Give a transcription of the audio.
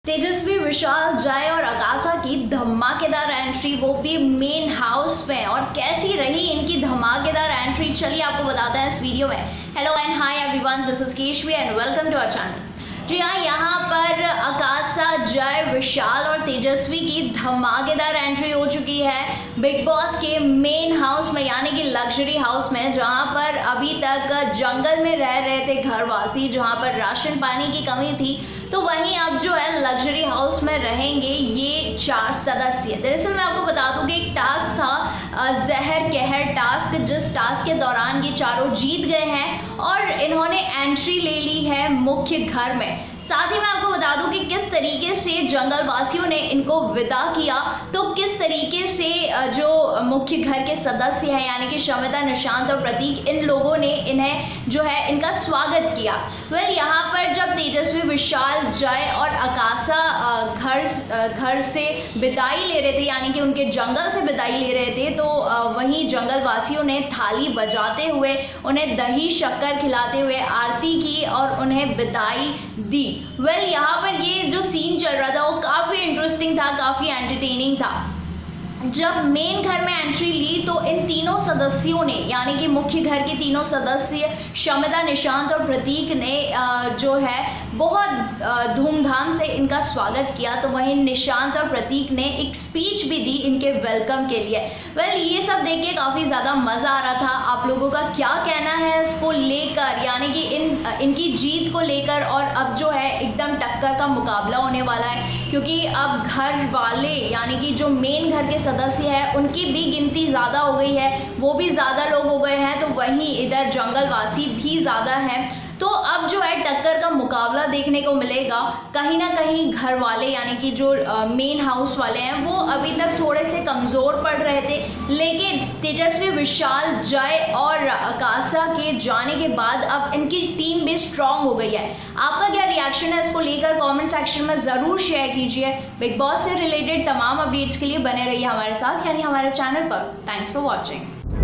तेजस्वी, विशाल, जय और आकाशा की धमाकेदार एंट्री, वो भी मेन हाउस में। और कैसी रही इनकी धमाकेदार एंट्री, चलिए आपको बताते हैं इस वीडियो में। Hello and hi everyone, this is Keshavi and welcome to our channel. जी हाँ, यहाँ पर आकाशा, जय, विशाल और तेजस्वी की धमाकेदार एंट्री हो चुकी है बिग बॉस के मेन हाउस में, यानी कि लग्जरी हाउस में, जहाँ पर अभी तक जंगल में रह रहे थे घरवासी, जहाँ पर राशन पानी की कमी थी। तो वहीं अब जो है लग्जरी हाउस में रहेंगे ये 4 सदस्य। दरअसल मैं आपको बता दूं कि एक टास्क था जहर कहर टास्क, जिस टास्क के दौरान ये चारों जीत गए हैं और इन्होंने एंट्री ले ली है मुख्य घर में। साथ ही मैं आपको बता दूं कि किस तरीके से जंगल वासियों ने इनको विदा किया, तो किस तरीके से जो मुख्य घर के सदस्य हैं यानी कि शमिता, निशांत और प्रतीक, इन लोगों ने इन्हें जो है इनका स्वागत किया। यहाँ पर जब तेजस्वी, विशाल, जय और आकाशा घर से विदाई ले रहे थे, यानी कि उनके जंगल से विदाई ले रहे थे, तो वहीं जंगल वासियों ने थाली बजाते हुए उन्हें दही शक्कर खिलाते हुए आरती की और उन्हें विदाई दी। यहाँ पर ये जो सीन चल रहा था वो काफ़ी इंटरेस्टिंग था, काफ़ी एंटरटेनिंग था। जब मेन घर में एंट्री ली तो इन तीनों सदस्यों ने, यानी कि मुख्य घर के तीनों सदस्य शमिता, निशांत और प्रतीक ने जो है बहुत धूमधाम से इनका स्वागत किया। तो वहीं निशांत और प्रतीक ने एक स्पीच भी दी इनके वेलकम के लिए। ये सब देख के काफ़ी ज़्यादा मज़ा आ रहा था। आप लोगों का क्या कहना है इसको लेकर, यानी कि इनकी जीत को लेकर? और अब जो है एकदम टक्कर का मुकाबला होने वाला है, क्योंकि अब घर वाले यानी कि जो मेन घर के सदस्य है उनकी भी गिनती ज़्यादा हो गई है, वो भी ज़्यादा लोग हो गए हैं। तो वहीं इधर जंगलवासी भी ज़्यादा हैं। तो अब जो है टक्कर का मुकाबला देखने को मिलेगा। कहीं ना कहीं घर वाले यानी कि जो मेन हाउस वाले हैं वो अभी तक थोड़े से कमज़ोर पड़ रहे थे, लेकिन तेजस्वी, विशाल, जय और आकाशा के जाने के बाद अब इनकी टीम भी स्ट्रांग हो गई है। आपका क्या रिएक्शन है इसको लेकर, कमेंट सेक्शन में ज़रूर शेयर कीजिए। बिग बॉस से रिलेटेड तमाम अपडेट्स के लिए बने रहिए हमारे साथ, यानी हमारे चैनल पर। Thanks for watching.